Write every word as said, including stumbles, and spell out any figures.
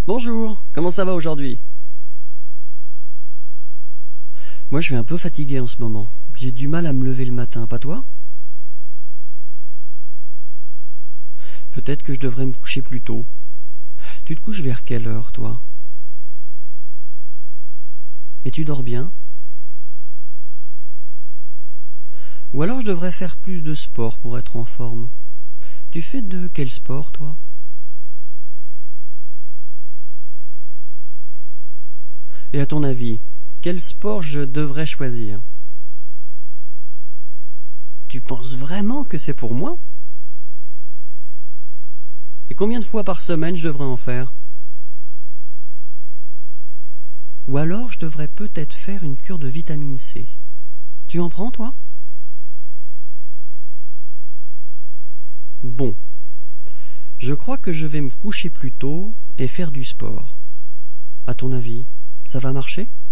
Bonjour, comment ça va aujourd'hui? Moi je suis un peu fatigué en ce moment. J'ai du mal à me lever le matin, pas toi? Peut-être que je devrais me coucher plus tôt. Tu te couches vers quelle heure, toi? Et tu dors bien? Ou alors je devrais faire plus de sport pour être en forme. Tu fais de quel sport, toi? Et à ton avis, quel sport je devrais choisir? Tu penses vraiment que c'est pour moi? Et combien de fois par semaine je devrais en faire? Ou alors je devrais peut-être faire une cure de vitamine C. Tu en prends, toi? Bon. Je crois que je vais me coucher plus tôt et faire du sport. À ton avis, ça va marcher?